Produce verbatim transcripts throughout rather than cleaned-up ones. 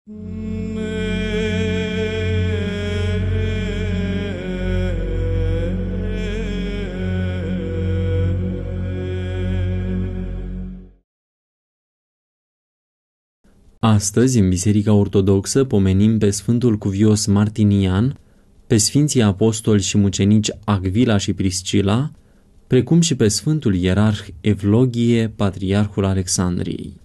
Astăzi, în Biserica Ortodoxă, pomenim pe Sfântul Cuvios Martinian, pe Sfinții Apostoli și Mucenici Acvila și Priscila, precum și pe Sfântul Ierarh Evlogie, Patriarhul Alexandriei.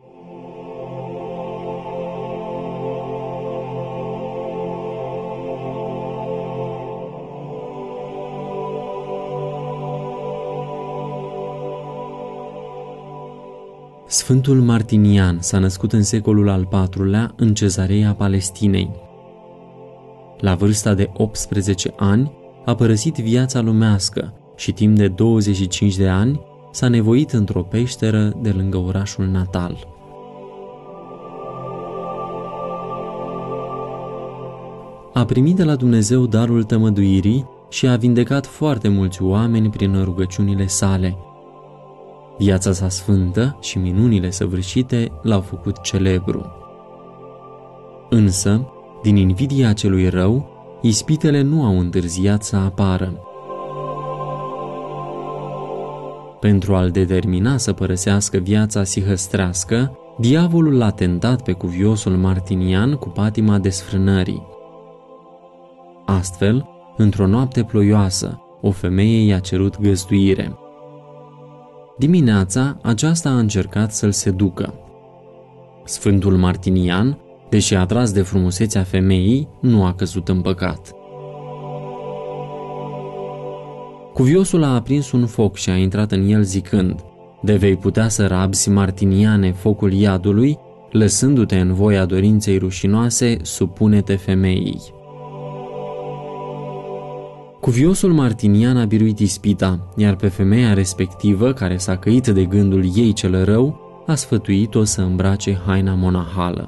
Sfântul Martinian s-a născut în secolul al patrulea în Cezarea Palestinei. La vârsta de optsprezece ani a părăsit viața lumească și timp de douăzeci și cinci de ani s-a nevoit într-o peșteră de lângă orașul natal. A primit de la Dumnezeu darul tămăduirii și a vindecat foarte mulți oameni prin rugăciunile sale. Viața sa sfântă și minunile săvârșite l-au făcut celebru. Însă, din invidia celui rău, ispitele nu au întârziat să apară. Pentru a-l determina să părăsească viața sihăstrească, diavolul l-a tentat pe cuviosul Martinian cu patima desfrânării. Astfel, într-o noapte ploioasă, o femeie i-a cerut găzduire. Dimineața, aceasta a încercat să-l seducă. Sfântul Martinian, deși atras de frumusețea femeii, nu a căzut în păcat. Cuviosul a aprins un foc și a intrat în el zicând: „De vei putea să rabzi, Martiniane, focul iadului, lăsându-te în voia dorinței rușinoase, supune-te femeii.” Cuviosul Martinian a biruit ispita, iar pe femeia respectivă, care s-a căit de gândul ei cel rău, a sfătuit-o să îmbrace haina monahală.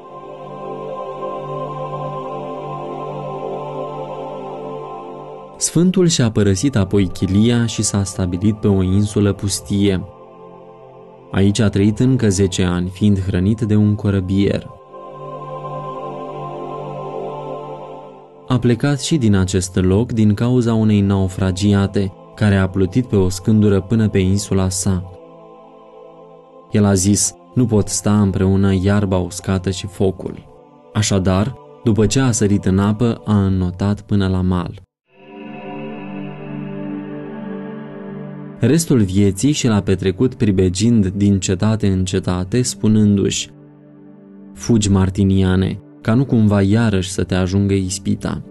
Sfântul și-a părăsit apoi chilia și s-a stabilit pe o insulă pustie. Aici a trăit încă zece ani, fiind hrănit de un corăbier. A plecat și din acest loc din cauza unei naufragiate, care a plutit pe o scândură până pe insula sa. El a zis: „Nu pot sta împreună iarba uscată și focul.” Așadar, după ce a sărit în apă, a înnotat până la mal. Restul vieții și l-a petrecut pribegind din cetate în cetate, spunându-și: „Fugi, Martiniane, ca nu cumva iarăși să te ajungă ispita.”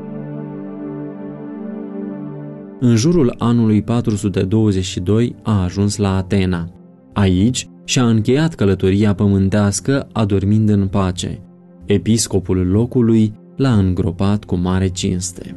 În jurul anului patru sute douăzeci și doi a ajuns la Atena. Aici și-a încheiat călătoria pământească adormind în pace. Episcopul locului l-a îngropat cu mare cinste.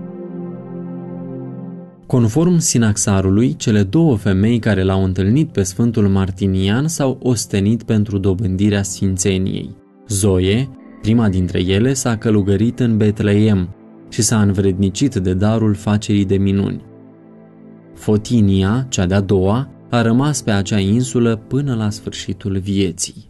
Conform Sinaxarului, cele două femei care l-au întâlnit pe Sfântul Martinian s-au ostenit pentru dobândirea sfințeniei. Zoe, prima dintre ele, s-a călugărit în Betleem și s-a învrednicit de darul facerii de minuni. Fotinia, cea de-a doua, a rămas pe acea insulă până la sfârșitul vieții.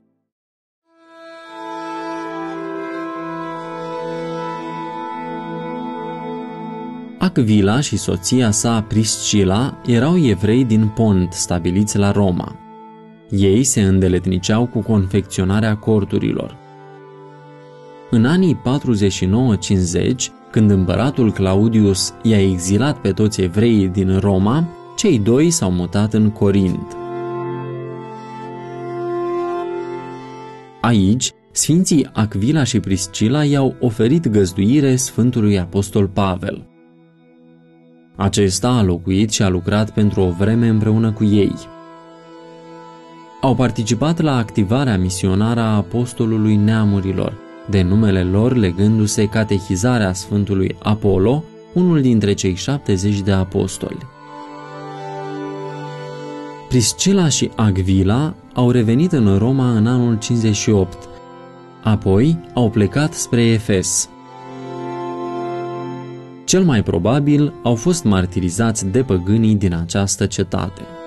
Acvila și soția sa Priscila erau evrei din Pont, stabiliți la Roma. Ei se îndeletniceau cu confecționarea corturilor. În anii patruzeci și nouă cincizeci, când împăratul Claudius i-a exilat pe toți evreii din Roma, cei doi s-au mutat în Corint. Aici, sfinții Acvila și Priscila i-au oferit găzduire Sfântului Apostol Pavel. Acesta a locuit și a lucrat pentru o vreme împreună cu ei. Au participat la activarea misionară a apostolului neamurilor, de numele lor legându-se catehizarea Sfântului Apollo, unul dintre cei șaptezeci de apostoli. Priscila și Acvila au revenit în Roma în anul cincizeci și opt, apoi au plecat spre Efes. Cel mai probabil au fost martirizați de păgânii din această cetate.